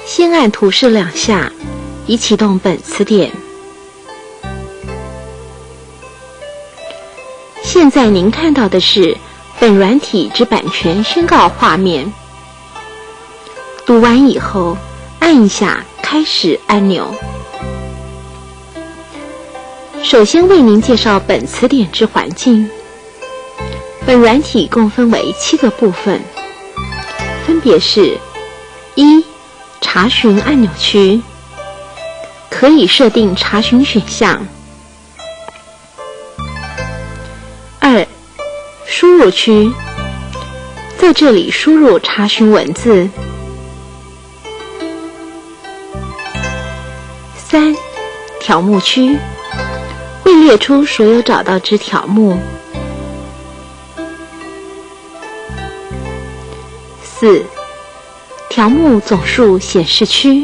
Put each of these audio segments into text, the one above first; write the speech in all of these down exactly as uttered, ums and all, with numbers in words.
先按图示两下，以启动本词典。现在您看到的是本软体之版权宣告画面。读完以后，按一下开始按钮。首先为您介绍本词典之环境。本软体共分为七个部分，分别是：一、查询按钮区，可以设定查询选项；二、输入区，在这里输入查询文字；三、条目区，会列出所有找到之条目；四、条目总数显示区；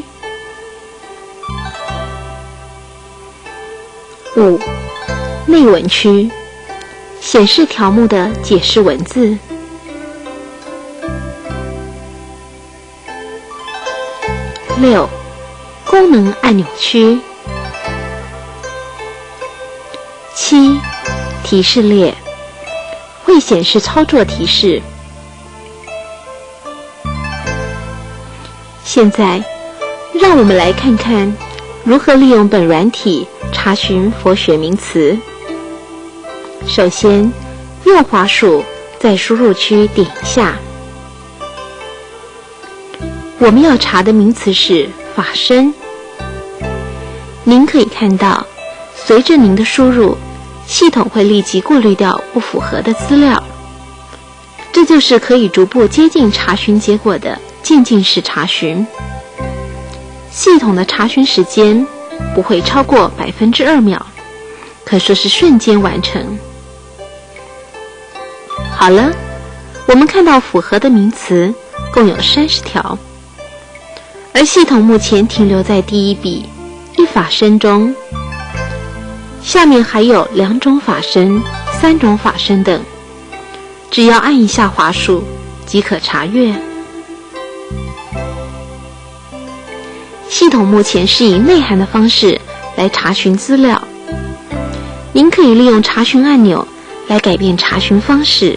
五、内文区，显示条目的解释文字；六、功能按钮区；七、提示列，会显示操作提示。现在，让我们来看看如何利用本软体查询佛学名词。首先，右滑鼠在输入区点一下。我们要查的名词是法身。您可以看到，随着您的输入，系统会立即过滤掉不符合的资料。这就是可以逐步接近查询结果的渐进式查询。系统的查询时间不会超过百分之二秒，可说是瞬间完成。好了，我们看到符合的名词共有三十条，而系统目前停留在第一笔一法身中，下面还有两种法身、三种法身等，只要按一下滑鼠即可查阅。系统目前是以内涵的方式来查询资料，您可以利用查询按钮来改变查询方式。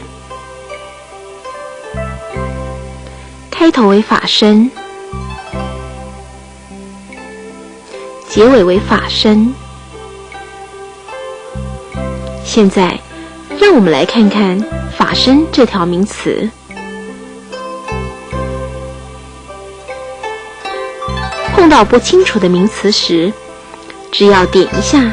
开头为法身，结尾为法身。现在，让我们来看看法身这条名词。碰到不清楚的名词时，只要点一下，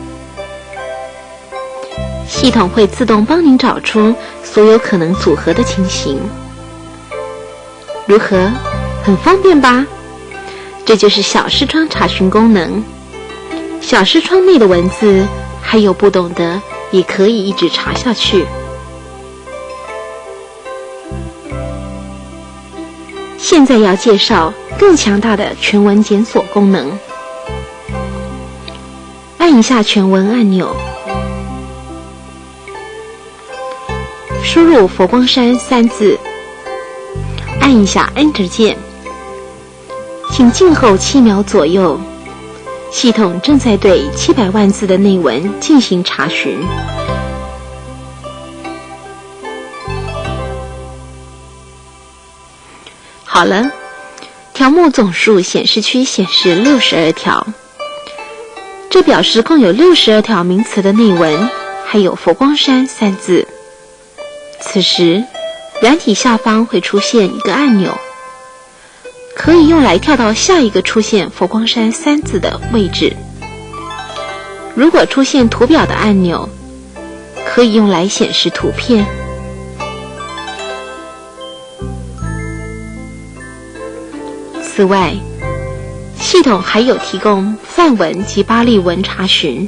系统会自动帮您找出所有可能组合的情形。如何？很方便吧？这就是小视窗查询功能。小视窗内的文字还有不懂的，也可以一直查下去。现在要介绍更强大的全文检索功能。按一下全文按钮，输入佛光山三字，按一下 Enter 键，请静候七秒左右，系统正在对七百万字的内文进行查询。好了，条目总数显示区显示六十二条，这表示共有六十二条名词的内文，还有佛光山三字。此时，软体下方会出现一个按钮，可以用来跳到下一个出现佛光山三字的位置。如果出现图表的按钮，可以用来显示图片。此外，系统还有提供梵文及巴利文查询。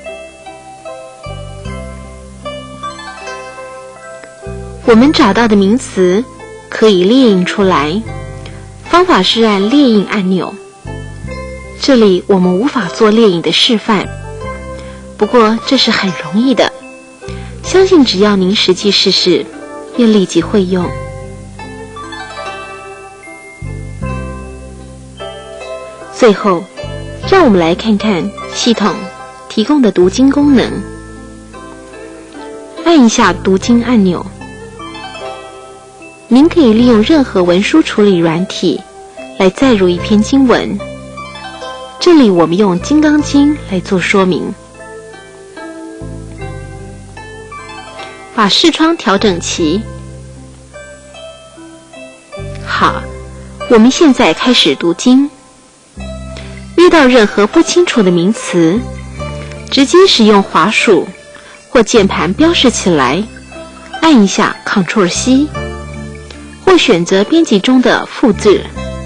我们找到的名词可以列印出来，方法是按列印按钮。这里我们无法做列印的示范，不过这是很容易的，相信只要您实际试试，便立即会用。 最后，让我们来看看系统提供的读经功能。按一下读经按钮，您可以利用任何文书处理软体来载入一篇经文。这里我们用《金刚经》来做说明。把视窗调整齐。好，我们现在开始读经。遇到任何不清楚的名词，直接使用滑鼠或键盘标示起来，按一下 Ctrl C， 或选择编辑中的复制。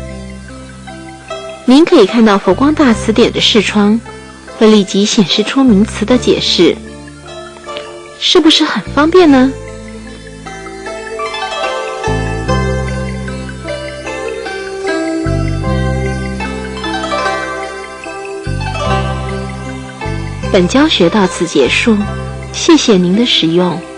您可以看到佛光大词典的视窗会立即显示出名词的解释，是不是很方便呢？本教学到此结束，谢谢您的使用。